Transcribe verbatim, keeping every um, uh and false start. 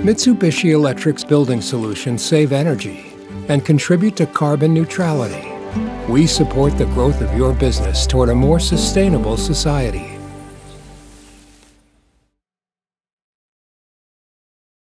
Mitsubishi Electric's building solutions save energy and contribute to carbon neutrality. We support the growth of your business toward a more sustainable society.